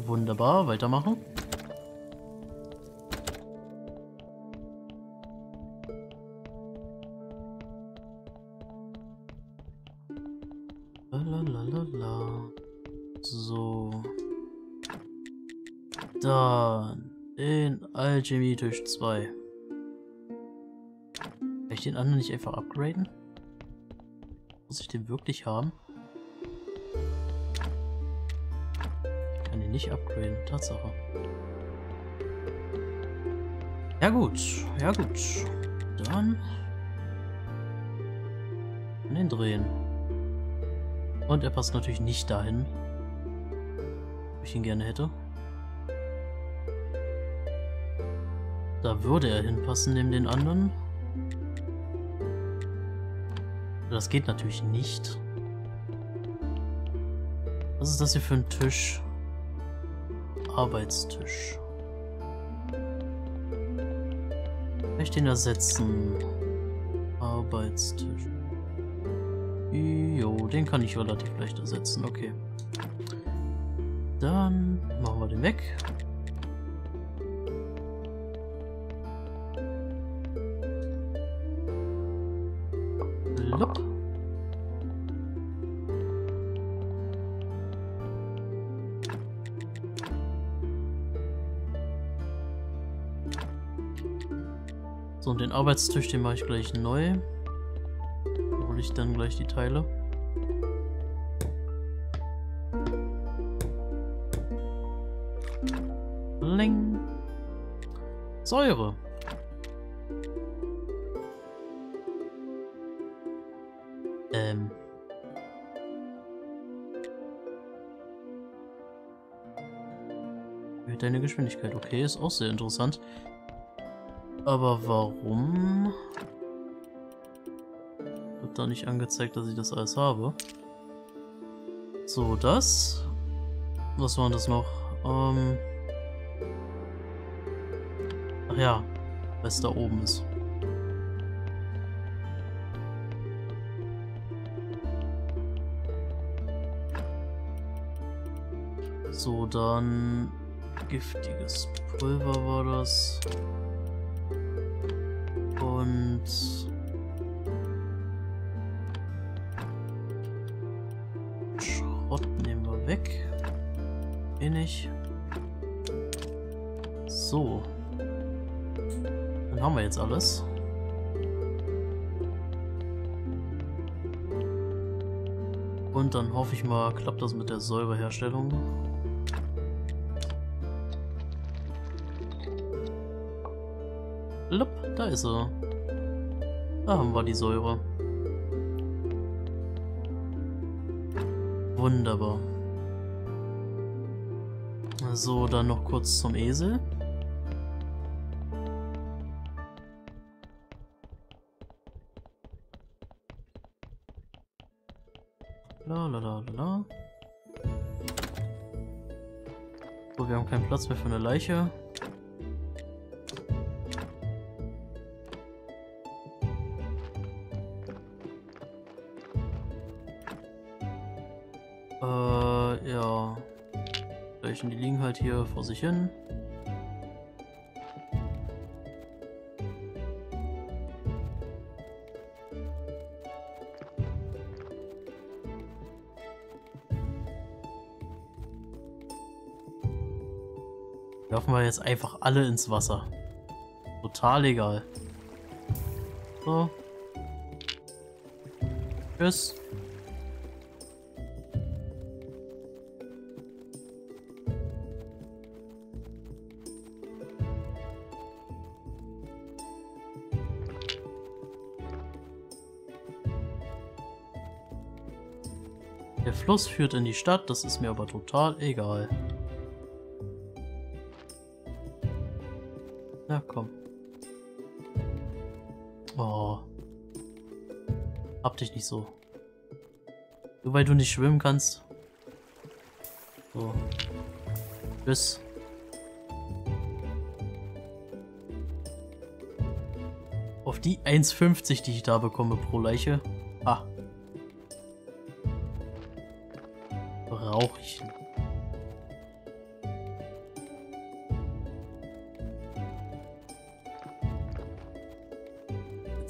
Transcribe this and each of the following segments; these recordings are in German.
Wunderbar, weitermachen. Lalalala. So. Dann den Alchemie-Tisch 2. Kann ich den anderen nicht einfach upgraden? Muss ich den wirklich haben? Ich kann den nicht upgraden, Tatsache. Ja gut, ja gut. Dann den drehen. Und er passt natürlich nicht dahin, wo ich ihn gerne hätte. Da würde er hinpassen neben den anderen. Das geht natürlich nicht. Was ist das hier für ein Tisch? Arbeitstisch. Kann ich den ersetzen? Arbeitstisch. Jo, den kann ich relativ leicht ersetzen. Okay. Dann machen wir den weg. Lupp. So, und den Arbeitstisch, den mache ich gleich neu. Da hole ich dann gleich die Teile. Bling. Säure. Erhöht deine Geschwindigkeit. Okay, ist auch sehr interessant. Aber warum wird da nicht angezeigt, dass ich das alles habe? So, das. Was war das noch? Ach ja, weil es da oben ist. So, dann giftiges Pulver war das. Und Schrott nehmen wir weg. Nicht. So. Dann haben wir jetzt alles. Und dann hoffe ich mal, klappt das mit der Säureherstellung. Lupp, da ist er. Da haben wir die Säure. Wunderbar. So, dann noch kurz zum Esel. La la la la la. So, wir haben keinen Platz mehr für eine Leiche. Ja. Die liegen halt hier vor sich hin. Werfen wir jetzt einfach alle ins Wasser. Total egal. So. Tschüss. Der Fluss führt in die Stadt, das ist mir aber total egal. Na komm. Oh. Hab dich nicht so. Nur weil du nicht schwimmen kannst. So. Tschüss. Auf die 1,50, die ich da bekomme pro Leiche. Ah. Brauche ich.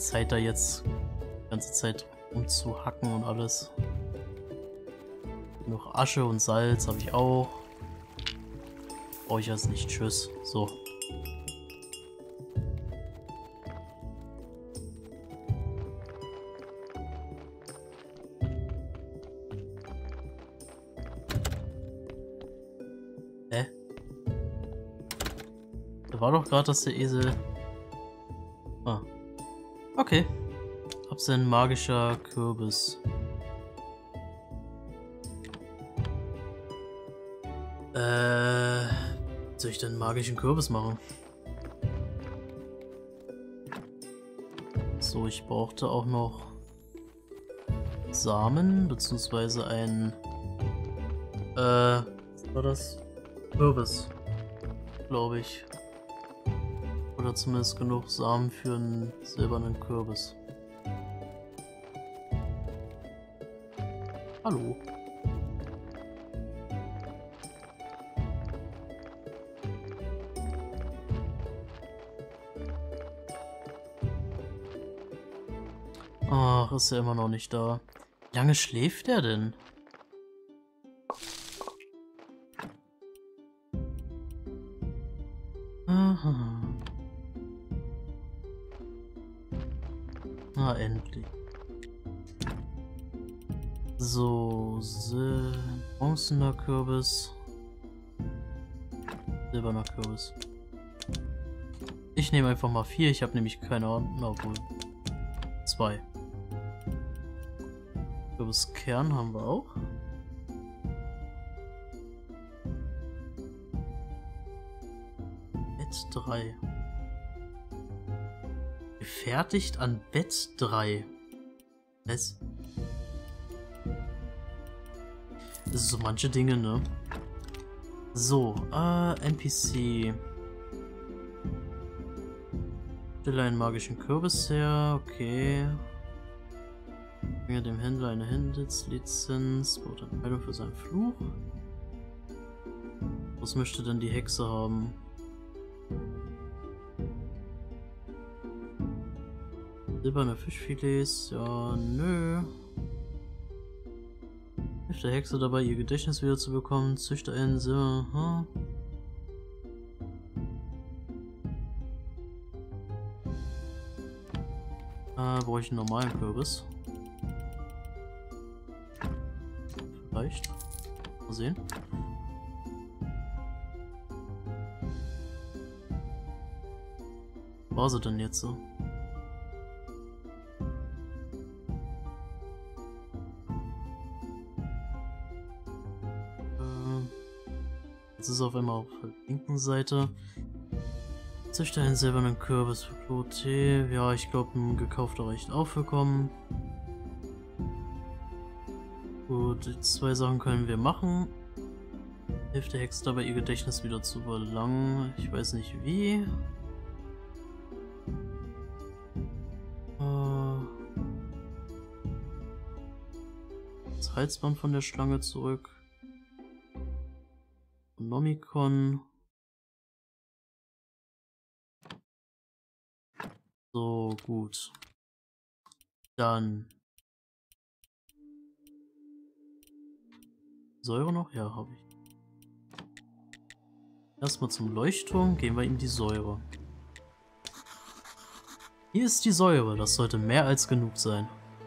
Zeit, da jetzt die ganze Zeit rumzuhacken und alles. Noch Asche und Salz habe ich auch. Brauche ich also nicht. Tschüss. So. Da war doch gerade, dass der Esel... Ah. Okay. Hab's ein magischer Kürbis. Soll ich denn einen magischen Kürbis machen? So, ich brauchte auch noch Samen, beziehungsweise ein... was war das? Kürbis, glaube ich. Oder zumindest genug Samen für einen silbernen Kürbis. Hallo. Ach, ist er immer noch nicht da. Wie lange schläft er denn? Aha. Na, endlich. So, bronzener Kürbis. Silberner Kürbis. Ich nehme einfach mal 4, ich habe nämlich keine Ahnung, obwohl 2. Kürbiskern haben wir auch. Bett 3. Gefertigt an Bett 3. Was? Das ist so manche Dinge, ne? So, NPC. Stelle einen magischen Kürbis her, okay. Bringe dem Händler eine Handelslizenz, baut eine Meldung für seinen Fluch. Was möchte denn die Hexe haben? Silberne Fischfilets, ja, nö. Hilft der Hexe dabei, ihr Gedächtnis wieder zu bekommen, züchte einen Silber, brauche ich einen normalen Kürbis. Vielleicht. Mal sehen. War sie denn jetzt so? Jetzt ist auf einmal auf der linken Seite. Züchte einen silbernen Kürbis für Klote. Ja, ich glaube, ein gekaufter reicht auch vollkommen. Gut, die 2 Sachen können wir machen. Hilft der Hexe dabei, ihr Gedächtnis wieder zu überlangen. Ich weiß nicht wie. Das Halsband von der Schlange zurück. Nomicon. So, gut. Dann. Säure noch? Ja, habe ich. Erstmal zum Leuchtturm, geben wir ihm die Säure. Hier ist die Säure, das sollte mehr als genug sein.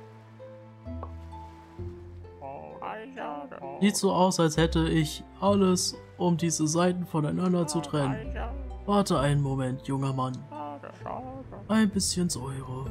Sieht so aus, als hätte ich alles, um diese Seiten voneinander zu trennen. Warte einen Moment, junger Mann. Ein bisschen Säure.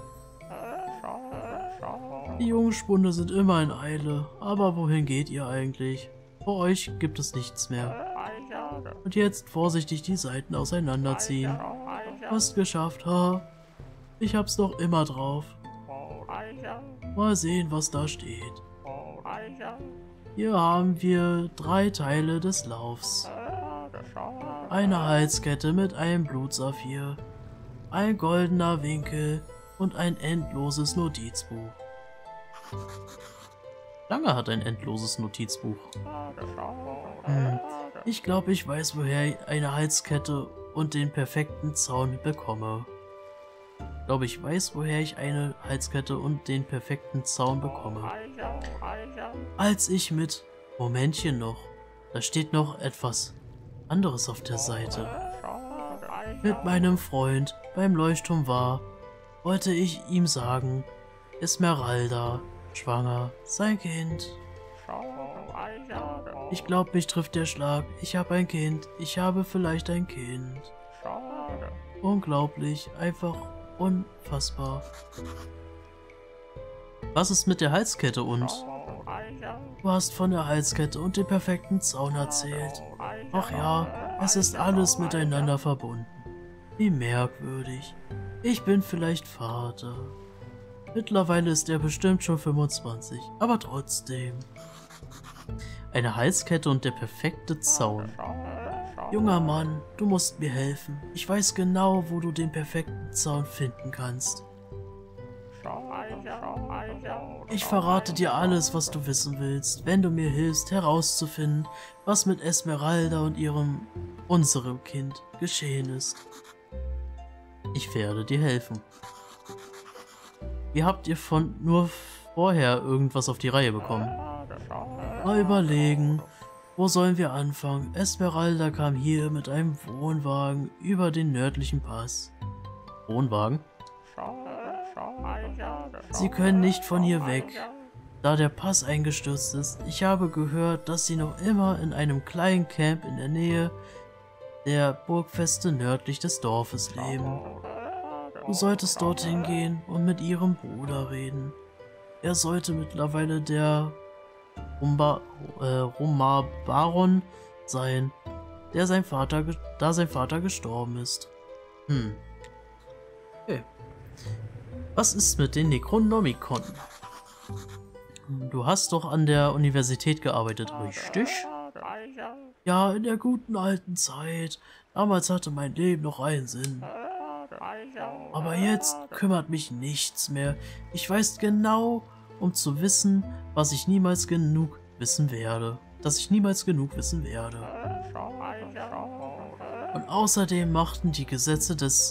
Die jungen Spunde sind immer in Eile, aber wohin geht ihr eigentlich? Vor euch gibt es nichts mehr. Und jetzt vorsichtig die Seiten auseinanderziehen. Fast geschafft, ha? Ich hab's noch immer drauf. Mal sehen, was da steht. Hier haben wir 3 Teile des Laufs. Eine Halskette mit einem Blutsaphir, ein goldener Winkel und ein endloses Notizbuch. Lange hat ein endloses Notizbuch. Ich glaube, ich weiß, woher ich eine Halskette und den perfekten Zaun bekomme. glaube, ich weiß, woher ich eine Halskette und den perfekten Zaun bekomme. Als ich mit... Momentchen noch. Da steht noch etwas anderes auf der Seite. Mit meinem Freund beim Leuchtturm war, wollte ich ihm sagen, Esmeralda, schwanger, sein Kind. Ich glaube, mich trifft der Schlag. Ich habe ein Kind. Ich habe vielleicht ein Kind. Unglaublich, einfach unfassbar. Was ist mit der Halskette und? Du hast von der Halskette und dem perfekten Zaun erzählt. Ach ja, es ist alles miteinander verbunden. Wie merkwürdig. Ich bin vielleicht Vater. Mittlerweile ist er bestimmt schon 25, aber trotzdem. Eine Halskette und der perfekte Zaun. Junger Mann, du musst mir helfen. Ich weiß genau, wo du den perfekten Zaun finden kannst. Ich verrate dir alles, was du wissen willst, wenn du mir hilfst, herauszufinden, was mit Esmeralda und unserem Kind geschehen ist. Ich werde dir helfen. Wie habt ihr nur vorher irgendwas auf die Reihe bekommen? Mal überlegen, wo sollen wir anfangen? Esmeralda kam hier mit einem Wohnwagen über den nördlichen Pass. Wohnwagen? Sie können nicht von hier weg, da der Pass eingestürzt ist. Ich habe gehört, dass sie noch immer in einem kleinen Camp in der Nähe der Burgfeste nördlich des Dorfes leben. Du solltest dorthin gehen und mit ihrem Bruder reden. Er sollte mittlerweile der Romar Baron sein, da sein Vater gestorben ist. Okay. Was ist mit den Necronomicon? Du hast doch an der Universität gearbeitet, richtig? Ja, in der guten alten Zeit. Damals hatte mein Leben noch einen Sinn. Aber jetzt kümmert mich nichts mehr. Ich weiß genau, um zu wissen, dass ich niemals genug wissen werde. Und außerdem machten die Gesetze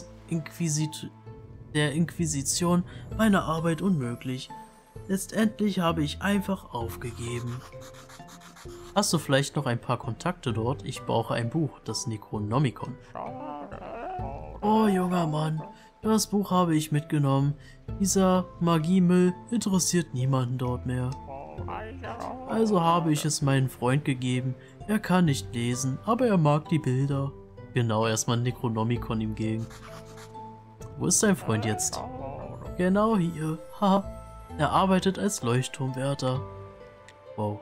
der Inquisition meine Arbeit unmöglich. Letztendlich habe ich einfach aufgegeben. Hast du vielleicht noch ein paar Kontakte dort? Ich brauche ein Buch, das Necronomicon. Oh, junger Mann, das Buch habe ich mitgenommen. Dieser Magiemüll interessiert niemanden dort mehr. Also habe ich es meinem Freund gegeben. Er kann nicht lesen, aber er mag die Bilder. Genau, erstmal Necronomicon ihm gegen. Wo ist dein Freund jetzt? Genau hier. Haha. Er arbeitet als Leuchtturmwärter. Wow.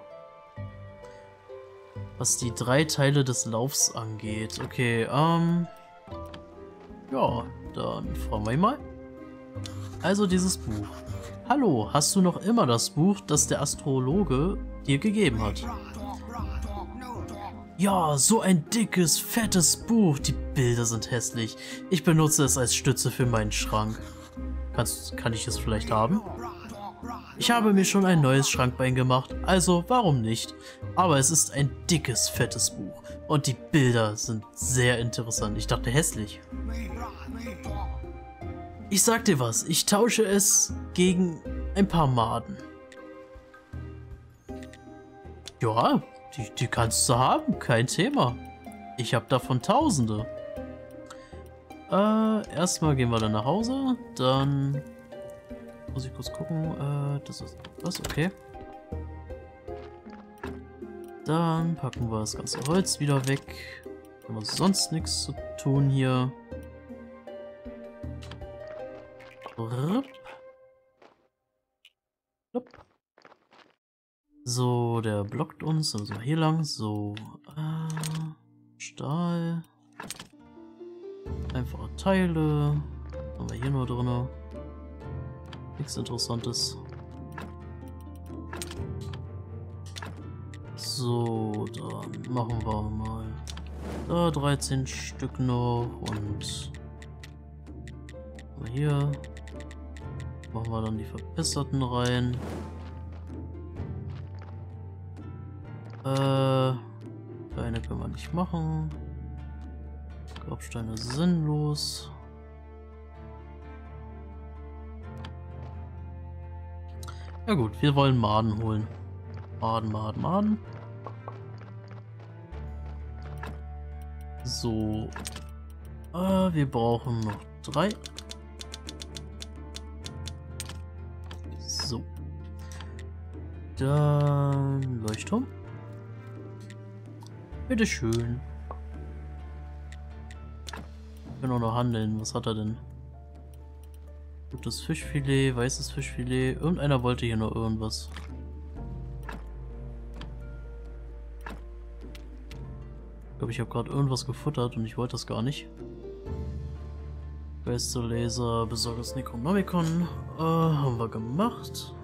Was die 3 Teile des Laufs angeht. Okay, ja, dann fragen wir ihn mal. Also dieses Buch. Hallo, hast du noch immer das Buch, das der Astrologe dir gegeben hat? Ja, so ein dickes, fettes Buch. Die Bilder sind hässlich. Ich benutze es als Stütze für meinen Schrank. Kann ich es vielleicht haben? Ich habe mir schon ein neues Schrankbein gemacht, also warum nicht? Aber es ist ein dickes, fettes Buch. Und die Bilder sind sehr interessant. Ich dachte hässlich. Ich sag dir was, ich tausche es gegen ein paar Maden. Ja, die kannst du haben, kein Thema. Ich habe davon Tausende. Erstmal gehen wir dann nach Hause, dann muss ich kurz gucken, das ist was, okay. Dann packen wir das ganze Holz wieder weg. Haben wir sonst nichts zu tun hier. So, der blockt uns, also hier lang, so, Stahl, einfache Teile, haben wir hier nur drin, nichts Interessantes. So, dann machen wir mal da 13 Stück noch und hier machen wir dann die verbesserten rein. Kleine können wir nicht machen. Grabsteine sinnlos. Ja gut, wir wollen Maden holen. Maden. So. Wir brauchen noch 3. So. Dann Leuchtturm. Bitteschön. Wir können auch noch handeln. Was hat er denn? Gutes Fischfilet, weißes Fischfilet. Irgendeiner wollte hier noch irgendwas. Ich glaube, ich habe gerade irgendwas gefuttert und ich wollte das gar nicht. Geisterlaser, besorges Necronomicon. Haben wir gemacht.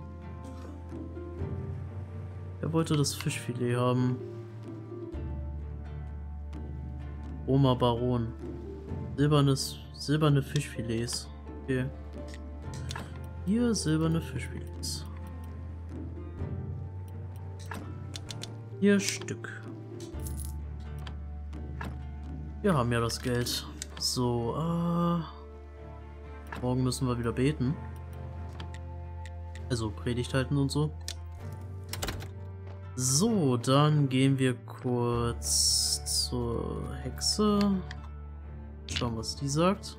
Er wollte das Fischfilet haben. Oma Baron. Silberne Fischfilets. Okay. Hier silberne Fischfilets. Hier Stück. Wir haben ja das Geld. So, morgen müssen wir wieder beten. Also Predigt halten und so. So, dann gehen wir kurz zur Hexe. Schauen, was die sagt.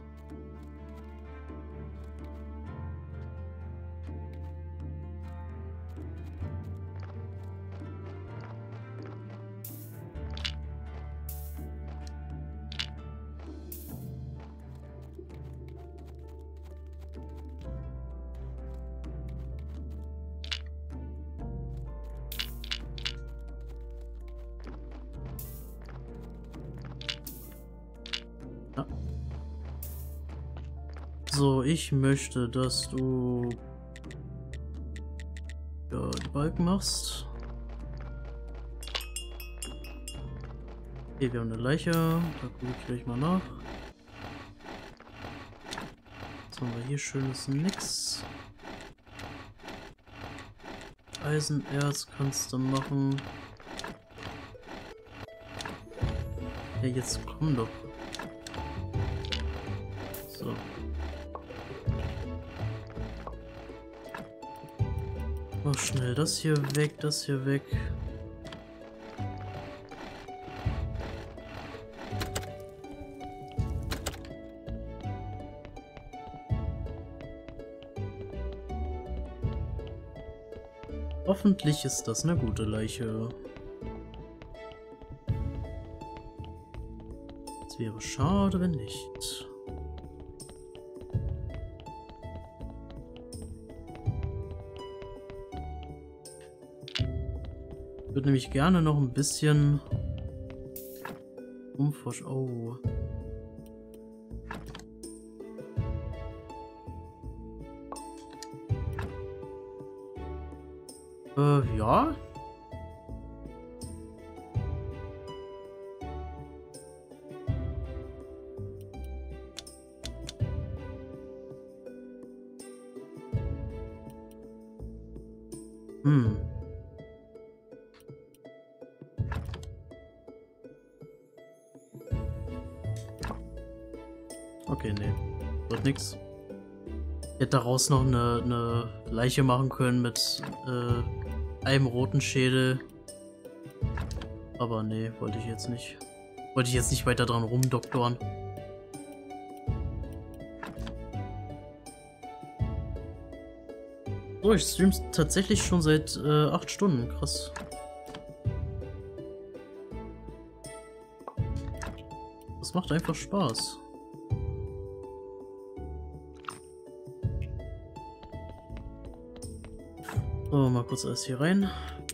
So, ich möchte, dass du ja, die Balken machst. Okay, wir haben eine Leiche. Da gucke ich gleich mal nach. Was haben wir hier? Schönes Nix. Eisenerz kannst du machen. Ja, jetzt komm doch. So. Mach schnell das hier weg, das hier weg. Hoffentlich ist das eine gute Leiche. Es wäre schade, wenn nicht. Ich würde nämlich gerne noch ein bisschen umforschen. Oh. Ja. Okay, nee. Wird nix. Ich hätte daraus noch eine Leiche machen können mit einem roten Schädel. Aber nee, wollte ich jetzt nicht. Wollte ich jetzt nicht weiter dran rumdoktoren. So, ich stream tatsächlich schon seit 8 Stunden. Krass. Das macht einfach Spaß. So, mal kurz alles hier rein.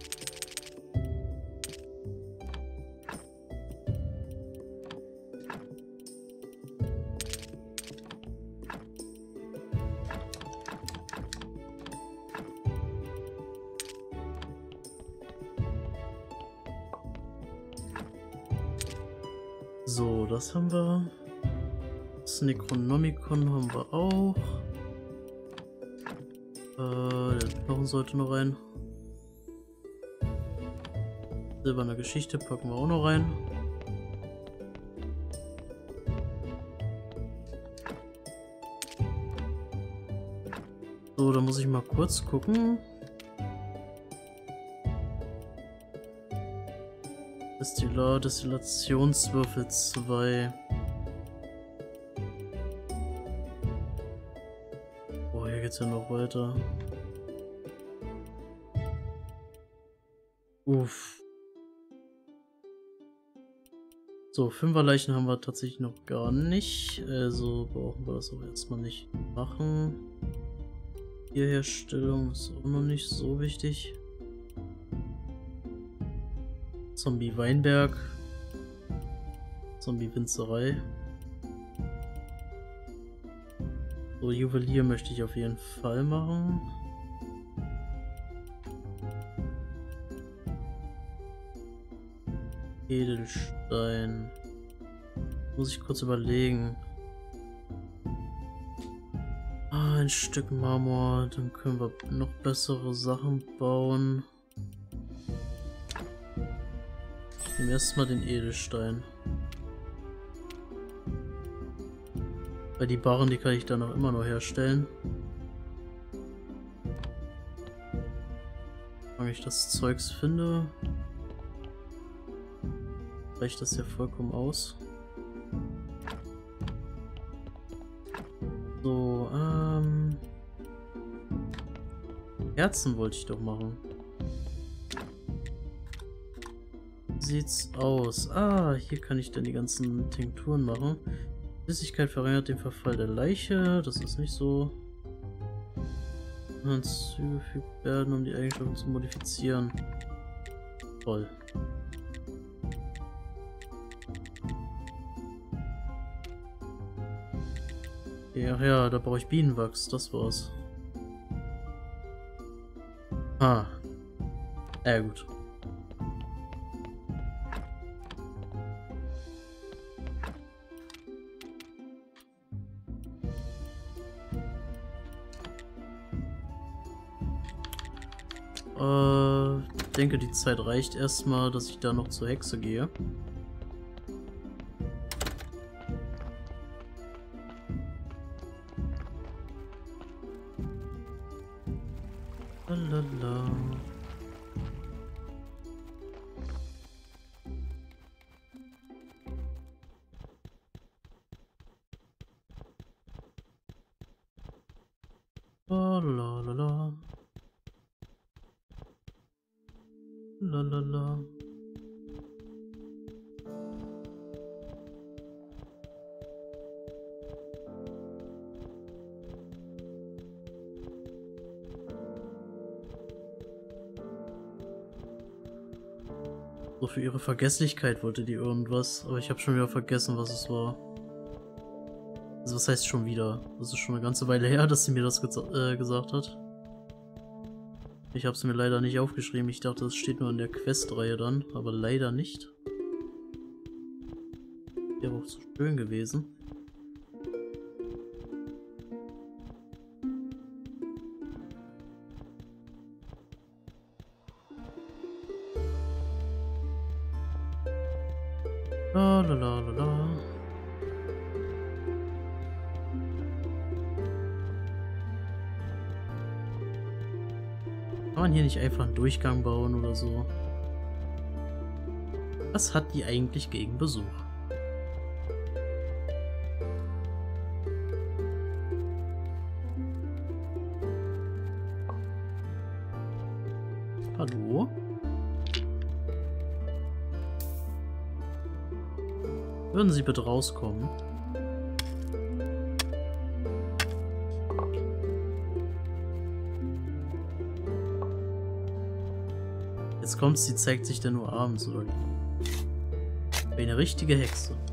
So, das haben wir. Das Necronomicon haben wir auch. Der Knochen sollte noch rein. Silberne Geschichte packen wir auch noch rein. So, da muss ich mal kurz gucken. Destillationswürfel 2. Oh, hier geht's ja noch weiter. Uff. So, 5er Leichen haben wir tatsächlich noch gar nicht. Also brauchen wir das auch erstmal nicht machen. Bierherstellung ist auch noch nicht so wichtig. Zombie Weinberg. Zombie Winzerei. So, Juwelier möchte ich auf jeden Fall machen. Edelstein. Muss ich kurz überlegen. Ein Stück Marmor, dann können wir noch bessere Sachen bauen. Nehmen wir erstmal den Edelstein. Weil die Barren, die kann ich dann auch immer noch herstellen. Wenn ich das Zeugs finde, reicht das ja vollkommen aus. So, Herzen wollte ich doch machen. Sieht's aus. Ah, hier kann ich dann die ganzen Tinkturen machen. Flüssigkeit verringert den Verfall der Leiche. Das ist nicht so. Hinzugefügt werden, um die Eigenschaften zu modifizieren. Toll. Ach ja, da brauche ich Bienenwachs, das war's. Ah. Ja, gut. Ich denke, die Zeit reicht erstmal, dass ich da noch zur Hexe gehe. Lalala. Lalala. Lalala. So, für ihre Vergesslichkeit wollte die irgendwas, aber ich habe schon wieder vergessen, was es war. Also was heißt schon wieder? Das ist schon eine ganze Weile her, dass sie mir das gesagt hat. Ich habe es mir leider nicht aufgeschrieben. Ich dachte, es steht nur in der Questreihe dann, aber leider nicht. Wäre auch so schön gewesen. La la la la la. Kann man hier nicht einfach einen Durchgang bauen oder so? Was hat die eigentlich gegen Besuch? Hallo? Würden Sie bitte rauskommen? Jetzt kommt's, sie zeigt sich dann nur abends, oder wie? Eine richtige Hexe.